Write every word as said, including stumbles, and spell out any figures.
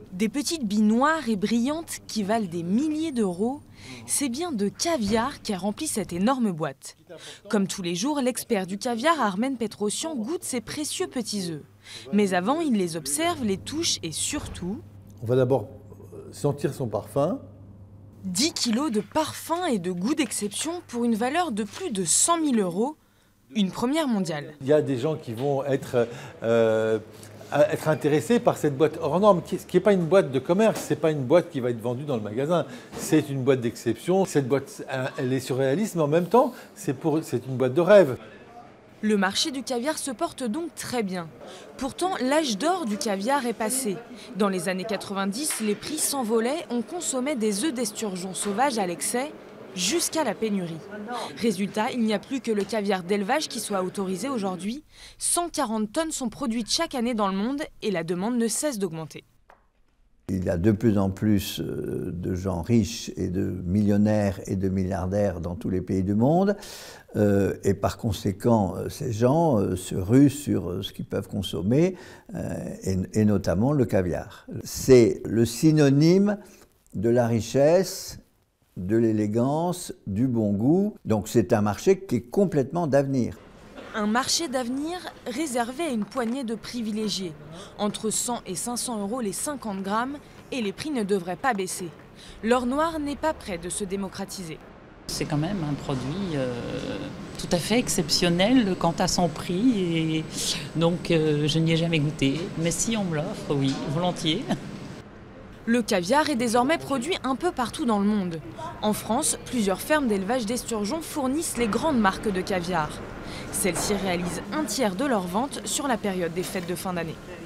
Des petites billes noires et brillantes qui valent des milliers d'euros, c'est bien de caviar qui a rempli cette énorme boîte. Comme tous les jours, l'expert du caviar, Armen Petrosian, goûte ces précieux petits œufs. Mais avant, il les observe, les touche et surtout... On va d'abord sentir son parfum. dix kilos de parfum et de goût d'exception pour une valeur de plus de cent mille euros, une première mondiale. Il y a des gens qui vont être... Euh, être intéressé par cette boîte hors norme, ce qui n'est pas une boîte de commerce, ce n'est pas une boîte qui va être vendue dans le magasin. C'est une boîte d'exception. Cette boîte, elle est surréaliste, mais en même temps, c'est une boîte de rêve. Le marché du caviar se porte donc très bien. Pourtant, l'âge d'or du caviar est passé. Dans les années quatre-vingt-dix, les prix s'envolaient, on consommait des œufs d'esturgeon sauvages à l'excès, jusqu'à la pénurie. Résultat, il n'y a plus que le caviar d'élevage qui soit autorisé aujourd'hui. cent quarante tonnes sont produites chaque année dans le monde et la demande ne cesse d'augmenter. Il y a de plus en plus de gens riches et de millionnaires et de milliardaires dans tous les pays du monde. Euh, et par conséquent, ces gens euh, se ruent sur ce qu'ils peuvent consommer, euh, et, et notamment le caviar. C'est le synonyme de la richesse, de l'élégance, du bon goût. Donc c'est un marché qui est complètement d'avenir. Un marché d'avenir réservé à une poignée de privilégiés. Entre cent et cinq cents euros les cinquante grammes et les prix ne devraient pas baisser. L'or noir n'est pas prêt de se démocratiser. C'est quand même un produit euh, tout à fait exceptionnel quant à son prix. Et donc euh, je n'y ai jamais goûté. Mais si on me l'offre, oui, volontiers. Le caviar est désormais produit un peu partout dans le monde. En France, plusieurs fermes d'élevage d'esturgeons fournissent les grandes marques de caviar. Celles-ci réalisent un tiers de leurs ventes sur la période des fêtes de fin d'année.